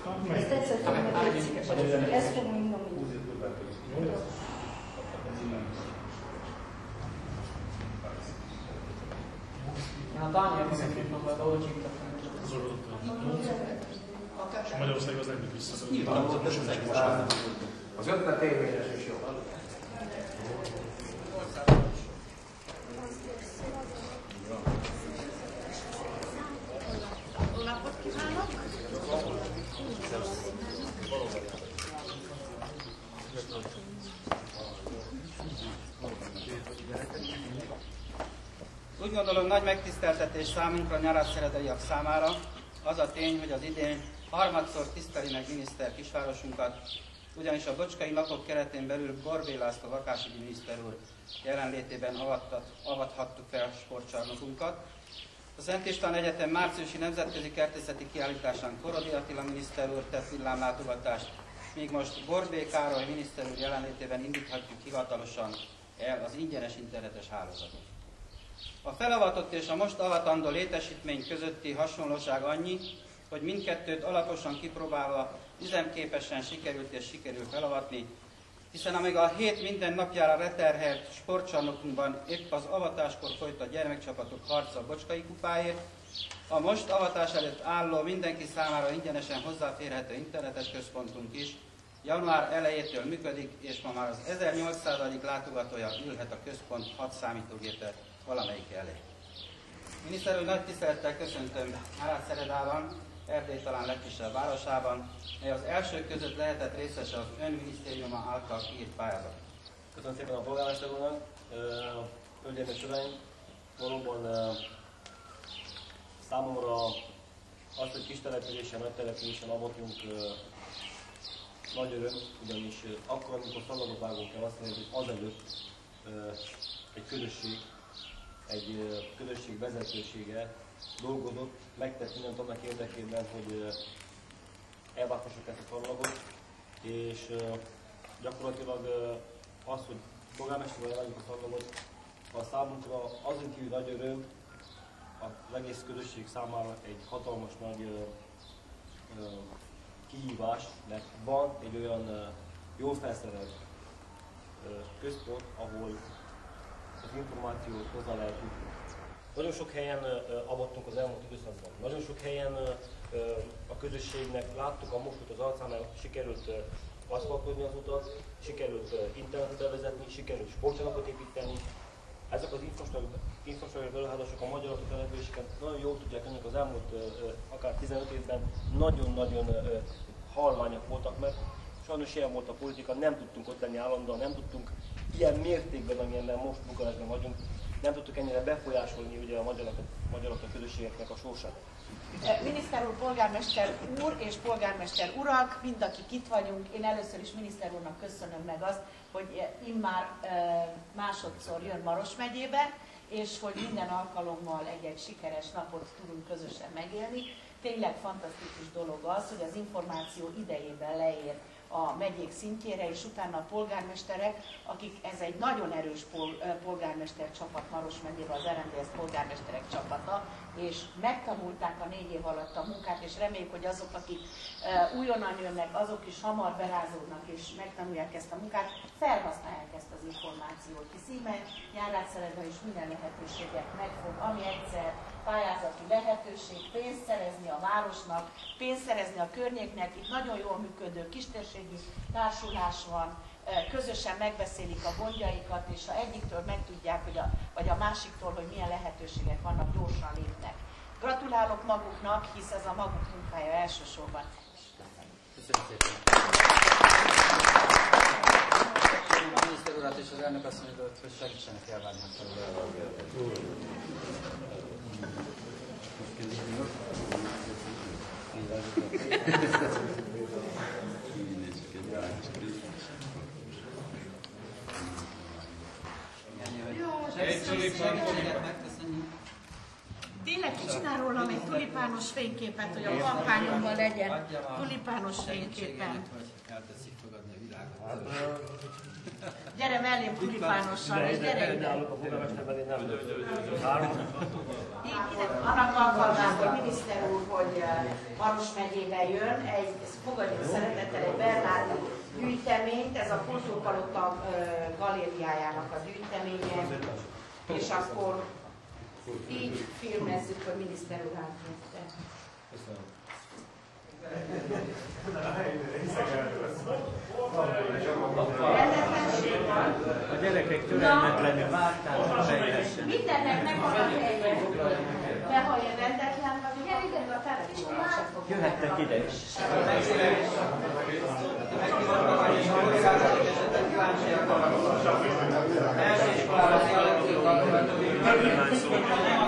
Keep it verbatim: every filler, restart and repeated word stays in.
Ezt egyszer fogom meg, ezt fogom innom. Natania mindenképpen majd ahol hívtak. És Magyarország az nem jut vissza. Az ötlet érvényes és jó. Napot kívánok! Úgy gondolom, nagy megtiszteltetés számunkra, nyarátszeredaiak számára az a tény, hogy az idén harmadszor tiszteli meg miniszter kisvárosunkat, ugyanis a Bocskai Napok keretén belül Gorbély László vakásügyi miniszter úr jelenlétében avattat, avathattuk fel sportcsarnokunkat. A Szent István Egyetem márciusi nemzetközi kertészeti kiállításán Korodi Attila miniszter úr tett villámlátogatást, míg most Borbély Károly miniszter úr jelenlétében indíthatjuk hivatalosan el az ingyenes internetes hálózatot. A felavatott és a most avatandó létesítmény közötti hasonlóság annyi, hogy mindkettőt alaposan kipróbálva üzemképesen sikerült és sikerül felavatni, hiszen amíg a hét minden napjára leterhelt sportcsarnokunkban épp az avatáskor folyt a gyermekcsapatok harca a Bocskai kupáért, a most avatás előtt álló mindenki számára ingyenesen hozzáférhető internetes központunk is január elejétől működik, és ma már az ezernyolcszázadik látogatója ülhet a központ hat számítógépe valamelyik elé. Miniszter úr, nagy tisztelettel köszöntöm Nyarátszeredában, Erdély talán legkisebb városában, mely az elsők között lehetett részese az ön minisztériuma által kiírt pályázat. Köszönöm szépen a polgármester úrnak. Hölgyeim és uraim, valóban számomra az, hogy kis településen, nagy településen avatunk, nagy öröm, ugyanis akkor, amikor szalagot vágunk el, azt mondjuk, hogy azelőtt egy közösség, egy közösség vezetősége dolgozott, megtett mindent annak érdekében, hogy elvághassuk ezt a szalagot, és gyakorlatilag az, hogy polgármesterrel elvágjuk a szalagot, a számunkra azon kívül nagy öröm, az egész közösség számára egy hatalmas nagy ö, ö, kihívás, mert van egy olyan ö, jól felszerelt ö, központ, ahol az információt hozzá lehet jutni. Nagyon sok helyen ö, avattunk az elmúlt időszakban. Nagyon sok helyen ö, ö, a közösségnek láttuk a mostot az arcán, sikerült ö, aszfaltozni az utat, sikerült ö, internetet bevezetni, sikerült sportcsarnokot építeni. Ezek az infrastruktúrai beruházások a magyar településeken nagyon jól tudják önök az elmúlt uh, akár tizenöt évben nagyon-nagyon uh, halványak voltak, mert sajnos ilyen volt a politika, nem tudtunk ott lenni állandóan, nem tudtunk ilyen mértékben, amilyenben most Bukarestben vagyunk, nem tudtuk ennyire befolyásolni ugye a magyarok, magyarok a közösségeknek a sorsát. Miniszter úr, polgármester úr és polgármester urak, mind akik itt vagyunk, én először is miniszter úrnak köszönöm meg azt, hogy immár másodszor jön Maros megyébe, és hogy minden alkalommal egy-egy sikeres napot tudunk közösen megélni. Tényleg fantasztikus dolog az, hogy az információ idejében leér a megyék szintjére, és utána a polgármesterek, akik ez egy nagyon erős polgármester csapat Maros megyében, az er em dé es polgármesterek csapata, és megtanulták a négy év alatt a munkát, és reméljük, hogy azok, akik uh, újonnan jönnek, azok is hamar berázódnak, és megtanulják ezt a munkát, felhasználják ezt az információt, hisz íme Nyarátszeredben is minden lehetőséget megfog, ami egyszer pályázati lehetőség, pénzt szerezni a városnak, pénzt szerezni a környéknek, itt nagyon jól működő kistérségi társulás van, közösen megbeszélik a gondjaikat, és ha egyiktől megtudják, hogy a, vagy a másiktól, hogy milyen lehetőségek vannak, gyorsan lépnek. Gratulálok maguknak, hisz ez a maguk munkája elsősorban. Köszönöm szépen. A miniszter urat és az elnök azt mondja, hogy segítsenek elvárni a Tényleg ki csinál rólam egy tulipános fényképet, hogy a kampányomban legyen tulipános fényképen. Gyere mellém tulipánossal, és gyere ide! Annak alkalmából miniszter úr, hogy Maros megyébe jön, egy, fogadjuk szeretettel egy Bernárdi gyűjteményt, ez a Kultúrpalota galériájának a gyűjteménye, és akkor így filmezzük, hogy miniszter úr átjött. Köszönöm. Rendetlenség van. A gyerekek türelmetlenül várták, hogy fejlessen. Mindennek megvan a helye. De ha én rendetlen vagyok, akkor a televízióban sem fog. Jöhettek ide is. Első iskolában